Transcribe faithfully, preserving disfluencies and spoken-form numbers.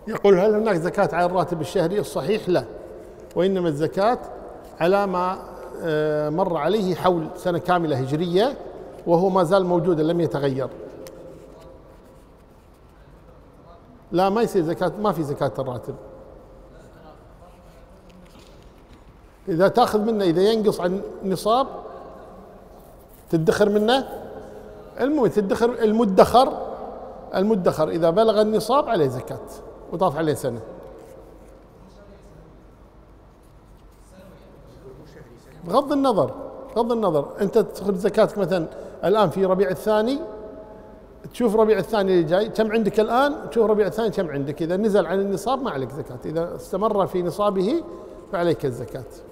يقول هل هناك زكاة على الراتب الشهري؟ الصحيح لا، وإنما الزكاة على ما آه، مر عليه حول سنة كاملة هجرية وهو ما زال موجودا لم يتغير. لا ما يصير زكاة، ما في زكاة الراتب. إذا تأخذ منه إذا ينقص عن نصاب تدخر منه، المهم تدخر المدخر المدخر إذا بلغ النصاب عليه زكاة وطاف عليه سنة. بغض النظر بغض النظر أنت تأخذ زكاتك مثلا الآن في ربيع الثاني، تشوف ربيع الثاني اللي جاي كم عندك الآن، تشوف ربيع الثاني كم عندك. إذا نزل عن النصاب ما عليك زكاة، إذا استمر في نصابه فعليك الزكاة.